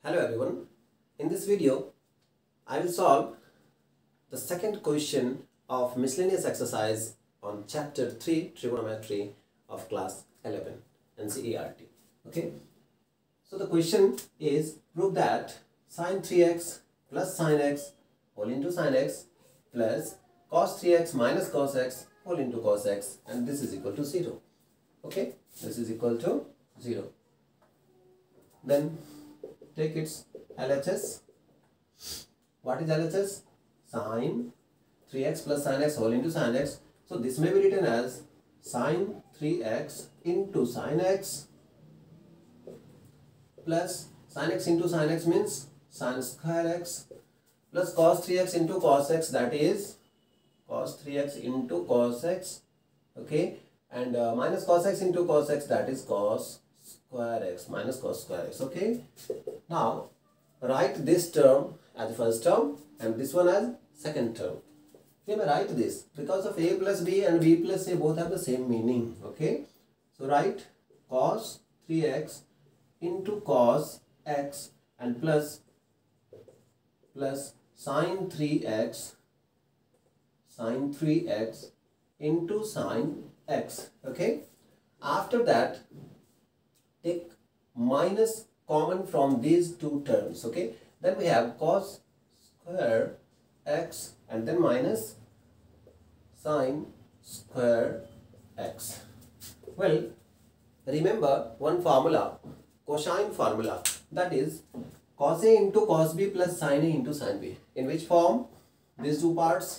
Hello everyone. In this video, I will solve the second question of miscellaneous exercise on chapter 3 trigonometry of class 11 NCERT. Okay. So the question is, prove that sin 3x plus sin x whole into sin x plus cos 3x minus cos x whole into cos x, and this is equal to 0. Okay. This is equal to 0. Then take its LHS. What is LHS? Sin 3x plus sin x whole into sin x. So this may be written as sin 3x into sin x plus sin x into sin x means sin square x plus cos 3x into cos x, that is cos 3x into cos x. Okay, and minus cos x into cos x, that is cos square x minus cos square x. Okay, now write this term as the first term and this one as second term. You may write this because of a plus b and b plus a both have the same meaning. Okay, so write cos 3x into cos x and plus sin 3x into sin x. Okay, after that take minus common from these two terms. Okay, then we have cos square x and then minus sin square x. Well, remember one formula, cosine formula, that is cos a into cos b plus sin a into sin b. In which form? These two parts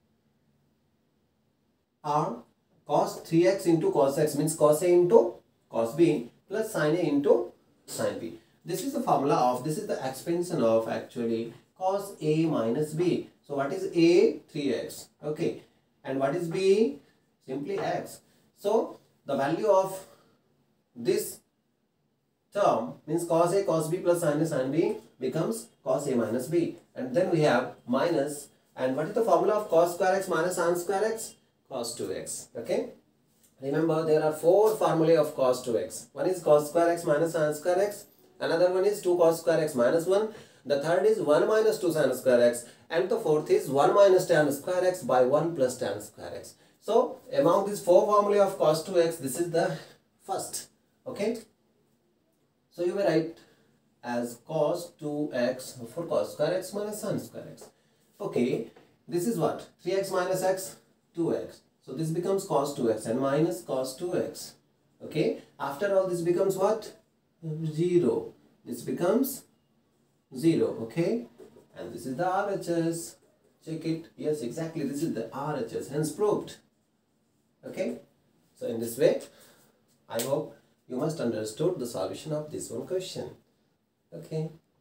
are cos 3x into cos x means cos a into cos b plus sin a into sin b. This is the formula of, this is the expansion of actually cos a minus b. So what is a? 3x. Okay, and what is b? Simply x. So the value of this term means cos a cos b plus sin a sin b becomes cos a minus b, and then we have minus, and what is the formula of cos square x minus sin square x? Cos 2x. Okay, remember there are four formulae of cos 2x. One is cos square x minus sin square x, another one is 2 cos square x minus 1, the third is 1 minus 2 sin square x, and the fourth is 1 minus tan square x by 1 plus tan square x. So among these four formulae of cos 2x, this is the first. Okay, so you may write as cos 2x for cos square x minus sin square x. Okay, this is what? 3x minus x, 2x. So this becomes cos 2x and minus cos 2x. Okay, after all this becomes what? 0. This becomes 0. Okay, and this is the RHS. Check it. Yes, exactly, this is the RHS, hence proved. Okay, so in this way I hope you must understood the solution of this one question. Okay.